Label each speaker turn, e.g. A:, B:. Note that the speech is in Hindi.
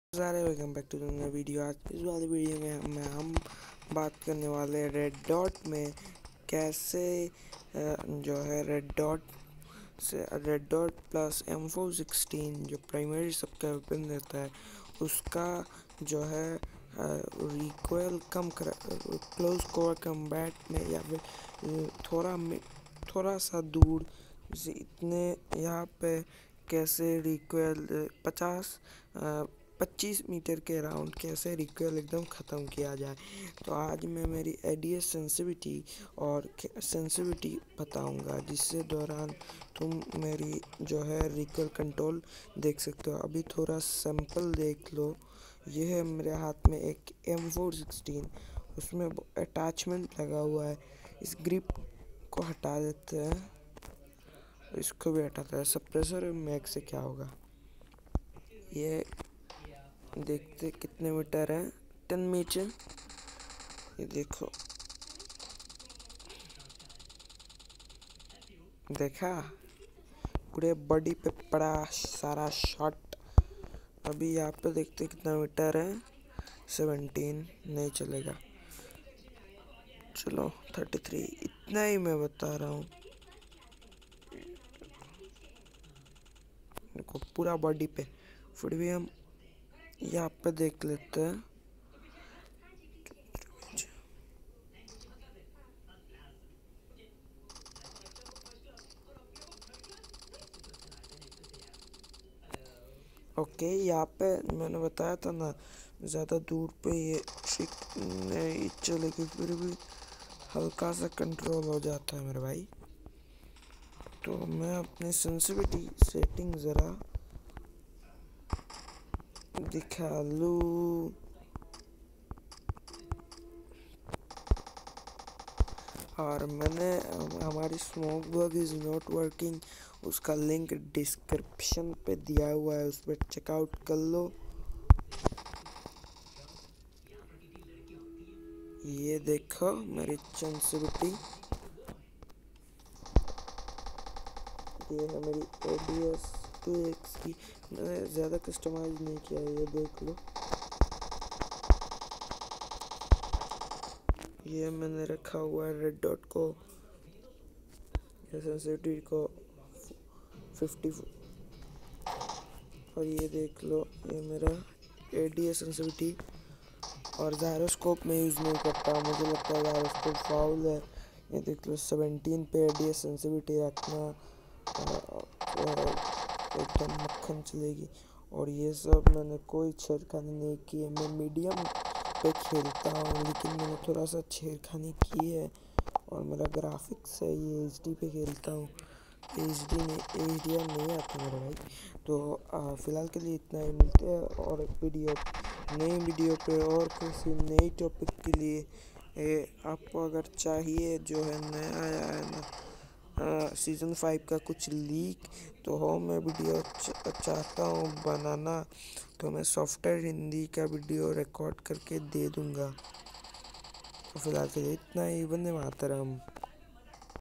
A: सारे welcome back to the video. आज इस वाली वीडियो में हम बात करने वाले हैं रेड डॉट में कैसे जो है रेड डॉट प्लस M416 जो प्राइमरी सबका वेपन देता है उसका जो है रिकॉइल कम कर क्लोज कोर कम्बैट में या फिर थोड़ा सा दूर जैसे इतने यहाँ पे कैसे रिकॉइल 25 मीटर के राउंड कैसे रिकॉइल एकदम ख़त्म किया जाए। तो आज मैं मेरी ADS सेंसिटिविटी बताऊंगा, जिससे दौरान तुम मेरी जो है रिकॉइल कंट्रोल देख सकते हो। अभी थोड़ा सैंपल देख लो। ये है मेरे हाथ में एक M416, उसमें अटैचमेंट लगा हुआ है। इस ग्रिप को हटा देते हैं, इसको भी हटाता है। सप्रेसर मैग से क्या होगा, ये देखते कितने मीटर है। 10 मीटर। ये देखो, देखा पूरे बॉडी पे पड़ा सारा शॉट। अभी यहाँ पे देखते कितना मीटर है। 17 नहीं चलेगा, चलो 33। इतना ही मैं बता रहा हूँ। देखो पूरा बॉडी पे। फिर भी हम यहाँ पे देख लेते हैं। ओके, यहाँ पे मैंने बताया था ना, ज़्यादा दूर पे ये ट्रिक नहीं चलेगी, फिर भी हल्का सा कंट्रोल हो जाता है मेरे भाई। तो मैं अपनी सेंसिटिविटी सेटिंग ज़रा दिखा लूँ। और मैंने हमारी smoke bug is not working, उसका लिंक डिस्क्रिप्शन पे दिया हुआ है, उस पर चेकआउट कर लो। ये देखो मेरी सेंसिटिविटी, ये है मेरी ADS 2X की। मैंने ज़्यादा कस्टमाइज नहीं किया है, ये देख लो। ये मैंने रखा हुआ है रेड डॉट को, सेंसिटिविटी को 50। और ये देख लो, ये मेरा ADS सेंसिटिविटी। और जायरोस्कोप में यूज़ नहीं करता, मुझे लगता है जायरोस्कोप फाउल है। ये देख लो 17 पे ADS सेंसिटिविटी रखना एकदम मक्खन चलेगी। और ये सब मैंने कोई छेड़खानी नहीं की है। मैं मीडियम पे खेलता हूँ, लेकिन मैंने थोड़ा सा छेड़खानी की है। और मेरा ग्राफिक्स है, ये HD पे खेलता हूँ। HDR नहीं आता मेरे भाई। तो फ़िलहाल के लिए इतना ही। मिलते हैं और एक नई वीडियो पे और किसी नई टॉपिक के लिए। आपको अगर चाहिए जो है नया आया है ना सीज़न 5 का कुछ लीक, तो हो मैं वीडियो चाहता हूँ बनाना, तो मैं सॉफ्टवेयर हिंदी का वीडियो रिकॉर्ड करके दे दूँगा। तो फिलहाल के लिए इतना ही। वंदे मातरम।